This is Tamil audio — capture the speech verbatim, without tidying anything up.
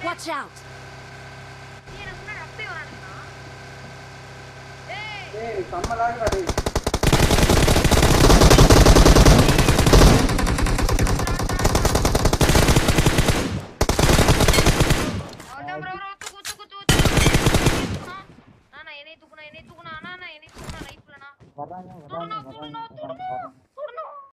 Watch out. நீ என்ன முன்னாடி அப்படியே வரானுங்க. ஏய் ஏய் கம்மலாடா டேய். அவட ப்ரோ ப்ரோ தூக்கு தூக்கு தூக்கு. நான் நான் என்னை தூக்குனா என்னை தூக்குனா நான் நான் என்னை தூக்குனா லைஃப்லனா. வராங்க வராங்க வராங்க வராங்க